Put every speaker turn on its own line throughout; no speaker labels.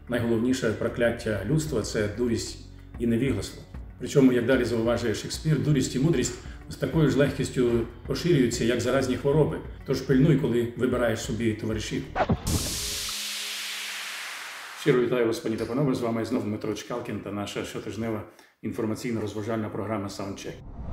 найголовніше прокляття людства – це дурість і невігластво. Причому, як далі зауважує Шекспір, дурість і мудрість з такою ж легкістю поширюються, як заразні хвороби. Тож пильнуй, коли вибираєш собі товаришів. Щиро вітаю вас, пані та панове, з вами знову Дмитро Чкалкін та наша щотижнева інформаційно-розважальна програма «Саундчек».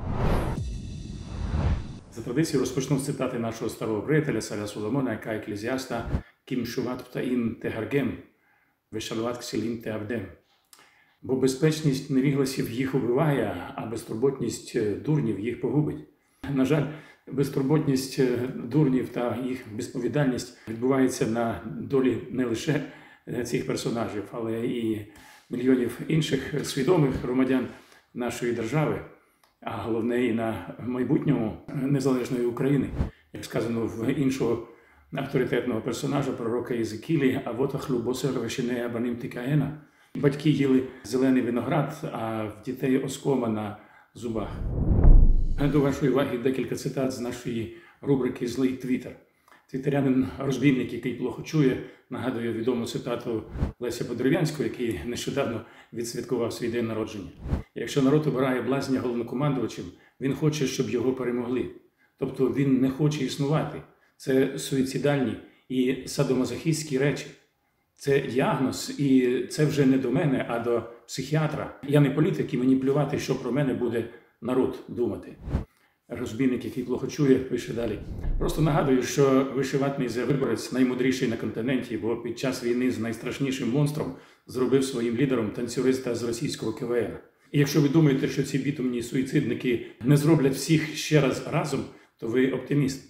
За традицією розпочну з цитати нашого старого приятеля Царя Соломона, яка еклезіаста «Кім шуват птаїм тегаргем, вешалват ксілім теавдем». Бо безпечність невігласів їх убиває, а безтурботність дурнів їх погубить. На жаль, безтурботність дурнів та їх безповідальність відбувається на долі не лише цих персонажів, але і мільйонів інших свідомих громадян нашої держави, а головне і на майбутньому незалежної України. Як сказано в іншого авторитетного персонажа, пророка Єзекілі, «Авот ахлу босер вешенея баним тикаена». Батьки їли зелений виноград, а в дітей оскома на зубах. До вашої уваги декілька цитат з нашої рубрики «Злий твіттер». Твіттерянин-розбійник, який плохо чує, нагадує відому цитату Леся Подерев'янського, який нещодавно відсвяткував свій день народження. Якщо народ обирає блазня головнокомандувачем, він хоче, щоб його перемогли. Тобто він не хоче існувати. Це суїцидальні і садомазохістські речі. Це діагноз, і це вже не до мене, а до психіатра. Я не політик, і мені плювати, що про мене буде народ думати. Розбійник, який плохо чує, пише далі. Просто нагадую, що вишиватний виборець наймудріший на континенті, бо під час війни з найстрашнішим монстром зробив своїм лідером танцюриста з російського КВН. І якщо ви думаєте, що ці бітумні суїцидники не зроблять всіх ще раз разом, то ви оптиміст.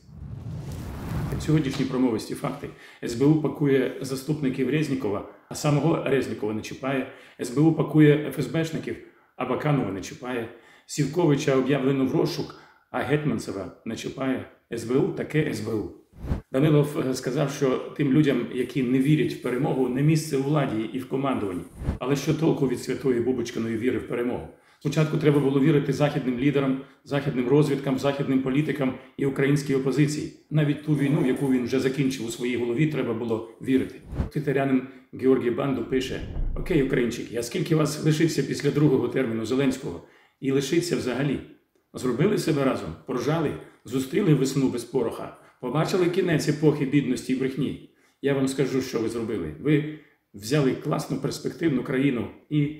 Сьогоднішні промовисті факти. СБУ пакує заступників Резнікова, а самого Резнікова не чіпає. СБУ пакує ФСБшників, а Баканова не чіпає. Сівковича об'явлено в розшук, а Гетманцева не чіпає. СБУ таке СБУ. Данилов сказав, що тим людям, які не вірять в перемогу, не місце у владі і в командуванні. Але що толку від святої Бубочкиної віри в перемогу? Спочатку треба було вірити західним лідерам, західним розвідкам, західним політикам і українській опозиції. Навіть ту війну, яку він вже закінчив у своїй голові, треба було вірити. Твіттерянин Георгій Банду пише: «Окей, українчики, а скільки вас лишиться після другого терміну Зеленського? І лишиться взагалі? Зробили себе разом? Поржали? Зустріли весну без пороха? Побачили кінець епохи бідності і брехні? Я вам скажу, що ви зробили. Ви взяли класну перспективну країну і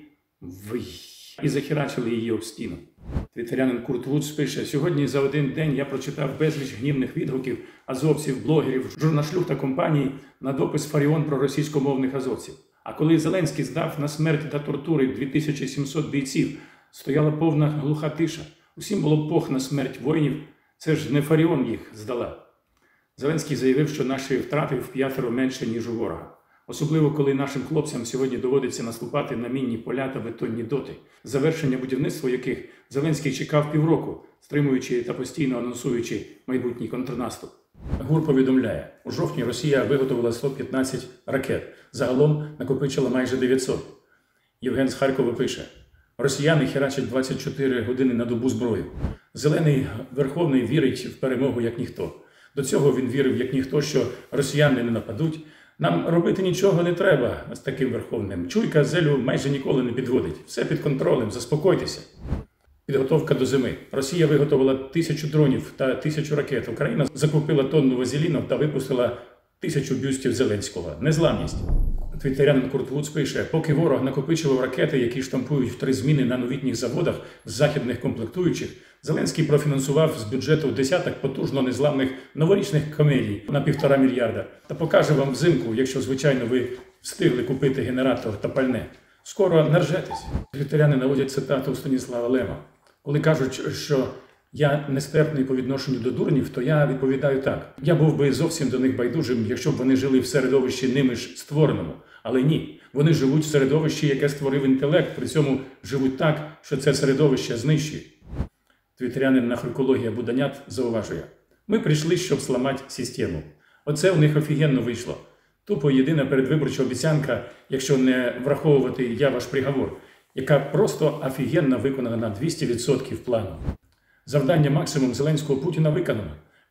захерачили її об стіну». Твіттерянин Курт Вудс пише: «Сьогодні за один день я прочитав безліч гнівних відгуків азовців, блогерів, журнашлюг та компаній на допис Фаріон про російськомовних азовців. А коли Зеленський здав на смерть та тортури 2700 бійців, стояла повна глуха тиша. Усім було пох на смерть воїнів. Це ж не Фаріон їх здала». Зеленський заявив, що наші втрати вп'ятеро менше, ніж у ворога. Особливо, коли нашим хлопцям сьогодні доводиться наступати на мінні поля та бетонні доти, завершення будівництва яких Зеленський чекав півроку, стримуючи та постійно анонсуючи майбутній контрнаступ. ГУР повідомляє, у жовтні Росія виготовила 115 ракет, загалом накопичила майже 900. Євген з Харкова пише: «Росіяни херачать 24 години на добу зброю. Зелений Верховний вірить в перемогу як ніхто. До цього він вірив як ніхто, що росіяни не нападуть. Нам робити нічого не треба з таким Верховним. Чуйка Зелю майже ніколи не підводить. Все під контролем, заспокойтеся». Підготовка до зими. Росія виготовила 1000 дронів та 1000 ракет. Україна закупила тонну вазеліну та випустила 1000 бюстів Зеленського. Незламність. Твіттерянин Курт Вудс пише: «Поки ворог накопичував ракети, які штампують в 3 зміни на новітніх заводах з західних комплектуючих, Зеленський профінансував з бюджету десяток потужно незламних новорічних комедій на 1,5 мільярда. Та покаже вам взимку, якщо, звичайно, ви встигли купити генератор та пальне. Скоро наржетесь». Твіттеряни наводять цитату Станіслава Лема. «Коли кажуть, що я нестерпний по відношенню до дурнів, то я відповідаю так. Я був би зовсім до них байдужим, якщо б вони жили в середовищі ними ж створеному. Але ні, вони живуть в середовищі, яке створив інтелект, при цьому живуть так, що це середовище знищують». Твіттерянин Нахрюкологія Буданят зауважує: «Ми прийшли, щоб зламати систему. Оце у них офігенно вийшло. Тупо єдина передвиборча обіцянка, якщо не враховувати я ваш приговор, яка просто офігенно виконана на 200% плану. Завдання максимум Зеленського Путіна виконано.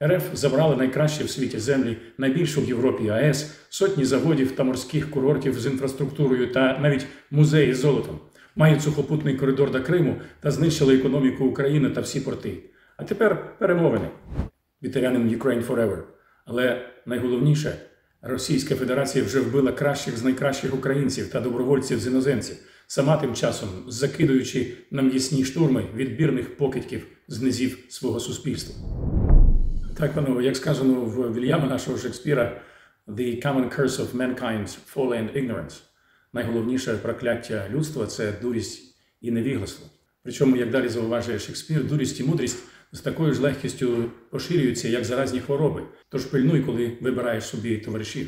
РФ забрали найкращі в світі землі, найбільшу в Європі АЕС, сотні заводів та морських курортів з інфраструктурою та навіть музеї з золотом. Мають сухопутний коридор до Криму та знищили економіку України та всі порти. А тепер перемовини. Ветеранин Ukraine Forever. Але найголовніше, Російська Федерація вже вбила кращих з найкращих українців та добровольців з іноземців, сама тим часом закидуючи на м'ясні штурми відбірних покидьків з низів свого суспільства. Так, панове, як сказано в Вільяма нашого Шекспіра, «The common curse of mankind, folly and ignorance». Найголовніше прокляття людства – це дурість і невігластво. Причому, як далі зауважує Шекспір, дурість і мудрість з такою ж легкістю поширюються, як заразні хвороби. Тож пильнуй, коли вибираєш собі товаришів.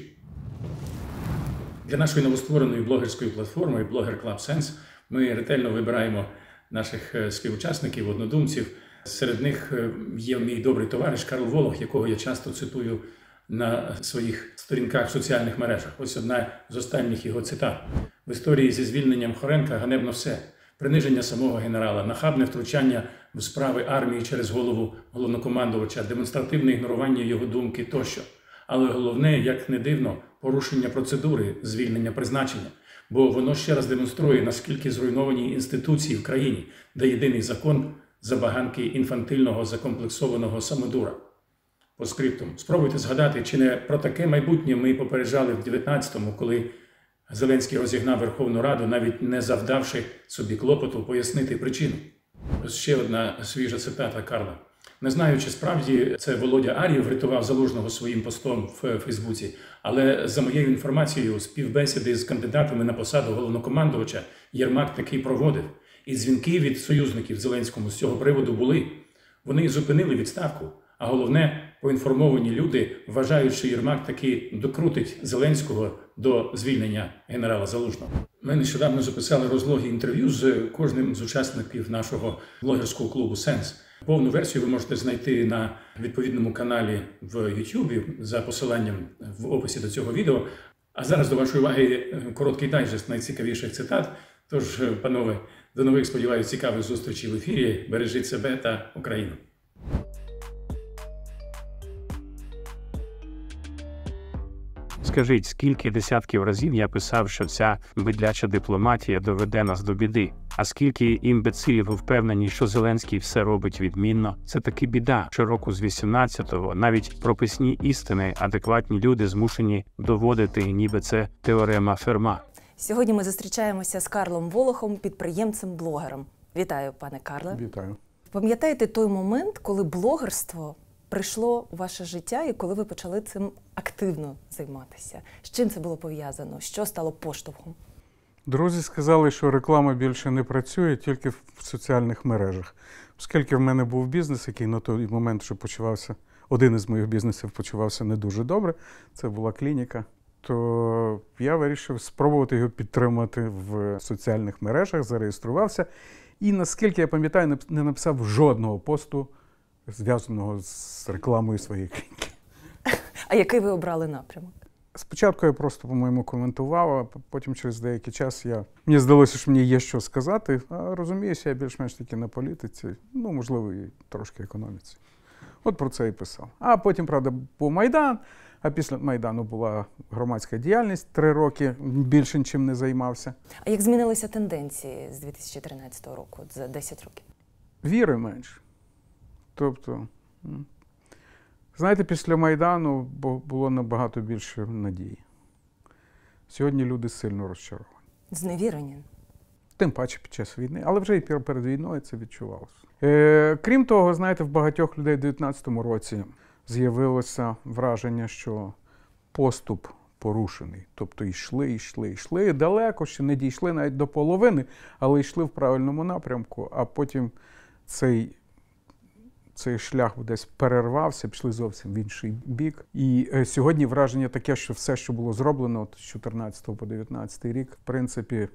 Для нашої новоствореної блогерської платформи Blogger Club Sense ми ретельно вибираємо наших співучасників, однодумців. Серед них є мій добрий товариш Карл Волох, якого я часто цитую на своїх сторінках в соціальних мережах. Ось одна з останніх його цитат. В історії зі звільненням Хоренка ганебно все. Приниження самого генерала, нахабне втручання в справи армії через голову головнокомандувача, демонстративне ігнорування його думки тощо. Але головне, як не дивно, порушення процедури звільнення призначення. Бо воно ще раз демонструє, наскільки зруйновані інституції в країні, де єдиний закон – забаганки інфантильного закомплексованого самодура. По скриптум. Спробуйте згадати, чи не про таке майбутнє ми попереджали в 19-му, коли Зеленський розігнав Верховну Раду, навіть не завдавши собі клопоту пояснити причину. Ось ще одна свіжа цитата Карла. Не знаю, чи справді це Володя Ар'єв врятував Залужного своїм постом в Фейсбуці, але за моєю інформацією, співбесіди з кандидатами на посаду головнокомандувача Єрмак таки проводив. І дзвінки від союзників Зеленському з цього приводу були. Вони зупинили відставку. А головне, поінформовані люди вважають, що Єрмак таки докрутить Зеленського до звільнення генерала Залужного. Ми нещодавно записали розлогі інтерв'ю з кожним з учасників нашого блогерського клубу «Сенс». Повну версію ви можете знайти на відповідному каналі в YouTube за посиланням в описі до цього відео. А зараз до вашої уваги короткий дайджест найцікавіших цитат. Тож, панове, до нових, сподіваюся, цікавих зустрічей в ефірі. Бережіть себе та Україну.
Скажіть, скільки десятків разів я писав, що ця бидляча дипломатія доведе нас до біди? А скільки імбецилів впевнені, що Зеленський все робить відмінно? Це таки біда. Щороку з 18-го навіть прописні істини адекватні люди змушені доводити, ніби це теорема Ферма.
Сьогодні ми зустрічаємося з Карлом Волохом, підприємцем-блогером. Вітаю, пане Карле.
Вітаю.
Пам'ятаєте той момент, коли блогерство прийшло у ваше життя і коли ви почали цим активно займатися? З чим це було пов'язано? Що стало поштовхом?
Друзі сказали, що реклама більше не працює, тільки в соціальних мережах. Оскільки в мене був бізнес, який на той момент, що почувався, один із моїх бізнесів почувався не дуже добре, це була клініка, то я вирішив спробувати його підтримати в соціальних мережах, зареєструвався. І, наскільки я пам'ятаю, не написав жодного посту, зв'язаного з рекламою своєї клініки.
А який ви обрали напрямок?
Спочатку я просто, по-моєму, коментував, а потім через деякий час мені здалося, що мені є що сказати. А розуміюся, я більш-менш таки на політиці, можливо, і трошки економіці. От про це і писав. А потім, правда, був Майдан, а після Майдану була громадська діяльність, 3 роки більше нічим не займався.
А як змінилися тенденції з 2013 року, за 10 років?
Віри менше. Тобто, знаєте, після Майдану було набагато більше надії. Сьогодні люди сильно розчаровані.
Зневірені?
Тим паче під час війни, але вже і перед війною це відчувалося. Крім того, знаєте, в багатьох людей в 2019 році з'явилося враження, що поступ порушений. Тобто йшли далеко, ще не дійшли навіть до половини, але йшли в правильному напрямку, а потім цей шлях десь перервався, пішли зовсім в інший бік. І сьогодні враження таке, що все, що було зроблено з 2014 по 2019 рік, в принципі,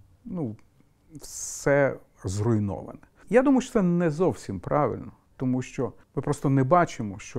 все зруйноване. Я думаю, що це не зовсім правильно, тому що ми просто не бачимо, що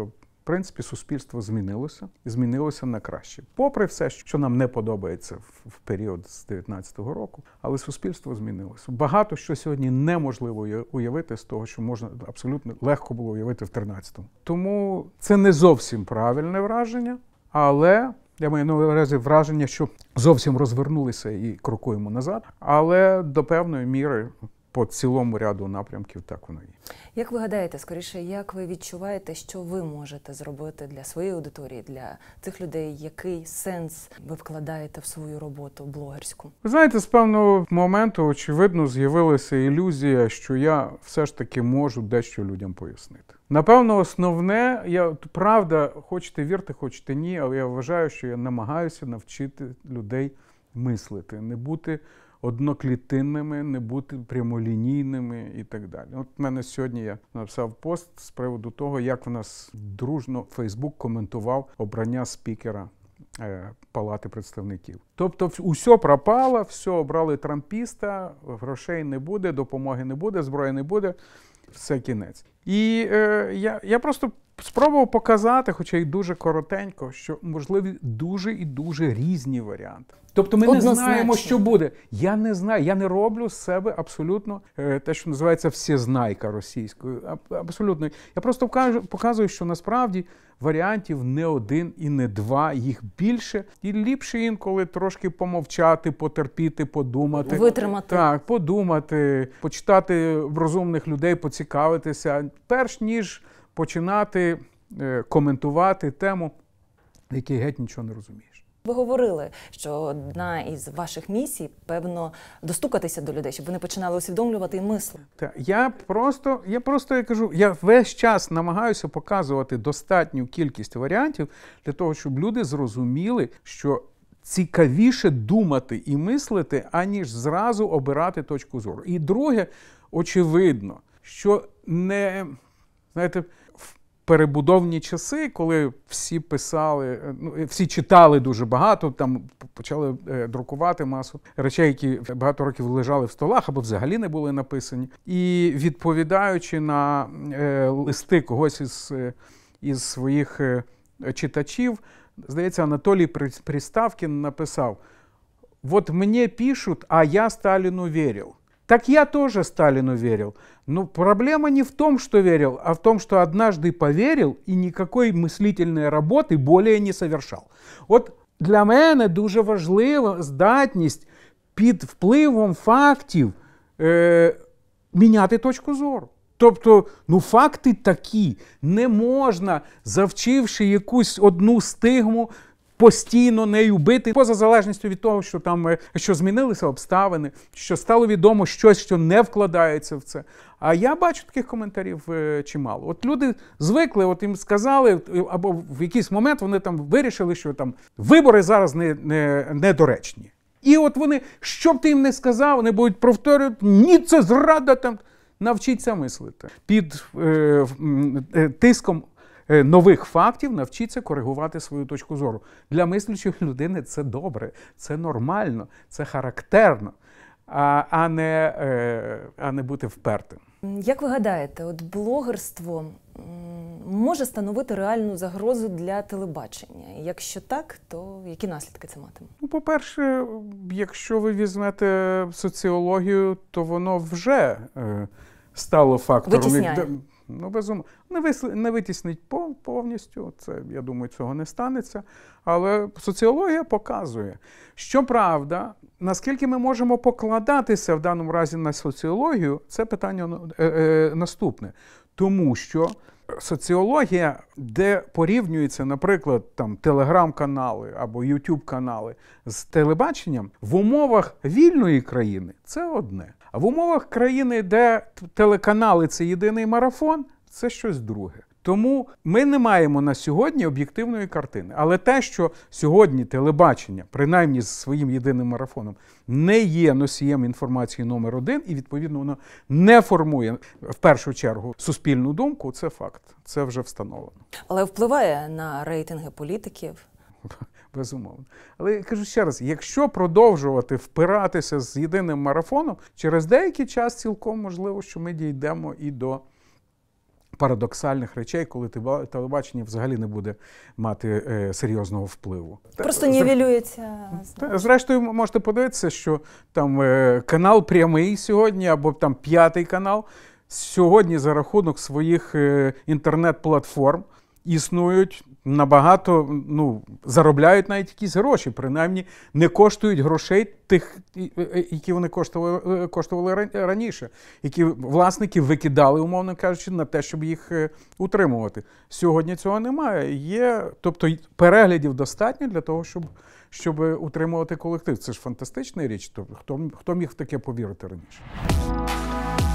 В принципі, суспільство змінилося, і змінилося на краще. Попри все, що нам не подобається в період з 19-го року, але суспільство змінилося. Багато що сьогодні неможливо уявити з того, що можна абсолютно легко було уявити в 13-му. Тому це не зовсім правильне враження, але я маю на увазі враження, що зовсім розвернулися і крокуємо назад, але до певної міри по цілому ряду напрямків так воно є.
Як ви гадаєте, скоріше, як ви відчуваєте, що ви можете зробити для своєї аудиторії, для цих людей, який сенс ви вкладаєте в свою роботу блогерську?
Ви знаєте, з певного моменту, очевидно, з'явилася ілюзія, що я все ж таки можу дещо людям пояснити. Напевно, основне, правда, хочете вірте, хочете ні, але я вважаю, що я намагаюся навчити людей мислити, не бути одноклітинними, не бути прямолінійними і так далі. От в мене сьогодні я написав пост з приводу того, як в нас дружно Фейсбук коментував обрання спікера Палати представників. Тобто усе пропало, все обрали трампіста, грошей не буде, допомоги не буде, зброї не буде, все кінець. І я просто спробував показати, хоча й дуже коротенько, що можливі дуже і дуже різні варіанти. Тобто ми не знаємо, що буде. Я не знаю, я не роблю з себе абсолютно те, що називається всезнайка російською. Абсолютно. Я просто показую, що насправді варіантів не один і не два, їх більше. І ліпше інколи трошки помовчати, потерпіти, подумати.
Витримати.
Так, подумати, почитати розумних людей, поцікавитися, перш ніж починати коментувати тему, в якій геть нічого не розумієш.
Ви говорили, що одна із ваших місій, певно, достукатися до людей, щоб вони починали усвідомлювати і мислити.
Так, я кажу, я весь час намагаюся показувати достатню кількість варіантів для того, щоб люди зрозуміли, що цікавіше думати і мислити, аніж зразу обирати точку зору. І друге, очевидно, що не, знаєте, в перебудовні часи, коли всі писали, всі читали дуже багато, там почали друкувати масу речей, які багато років лежали в столах або взагалі не були написані. І відповідаючи на листи когось із своїх читачів, здається, Анатолій Приставкін написав: «Вот мне пишут, а я Сталину верил». Так я тоже Сталину верил. Но проблема не в том, что верил, а в том, что однажды поверил и никакой мыслительной работи более не совершал. От для мене дуже важлива здатність під впливом фактів міняти точку зору. Тобто, факти такі. Не можна, завчивши якусь одну стигму, постійно нею бити, поза залежністю від того, що змінилися обставини, що стало відомо щось, що не вкладається в це. А я бачу таких коментарів чимало. От люди звикли, от їм сказали, або в якийсь момент вони там вирішили, що там вибори зараз недоречні. І от вони, що б ти їм не сказав, вони будуть повторювати: ні, це зрада, там. Навчіться мислити. Під тиском нових фактів навчіться коригувати свою точку зору. Для мислячої людини це добре, це нормально, це характерно, а не бути впертим.
Як ви гадаєте, от блогерство може становити реальну загрозу для телебачення? Якщо так, то які наслідки це матиме?
По-перше, якщо ви візьмете соціологію, то воно вже стало фактором.
Витісняє.
Безумовно. Не витіснить повністю, це, я думаю, цього не станеться. Але соціологія показує. Щоправда, наскільки ми можемо покладатися в даному разі на соціологію, це питання наступне. Тому що соціологія, де порівнюються, наприклад, там телеграм-канали або ютуб-канали з телебаченням, в умовах вільної країни це одне. А в умовах країни, де телеканали – це єдиний марафон, це щось друге. Тому ми не маємо на сьогодні об'єктивної картини. Але те, що сьогодні телебачення, принаймні з своїм єдиним марафоном, не є носієм інформації номер один, і, відповідно, воно не формує, в першу чергу, суспільну думку, це факт. Це вже встановлено.
Але впливає на рейтинги політиків?
Безумовно. Але я кажу ще раз, якщо продовжувати впиратися з єдиним марафоном, через деякий час цілком можливо, що ми дійдемо і до парадоксальних речей, коли телебачення взагалі не буде мати серйозного впливу.
Просто нівелюється.
Зрештою, можете подивитися, що там канал «Прямий» сьогодні, або там «П'ятий канал», сьогодні за рахунок своїх інтернет-платформ існують набагато, заробляють навіть якісь гроші, принаймні не коштують грошей тих, які вони коштували раніше, які власники викидали, умовно кажучи, на те, щоб їх утримувати. Сьогодні цього немає. Тобто переглядів достатньо для того, щоб утримувати колектив. Це ж фантастична річ. Хто міг в таке повірити раніше?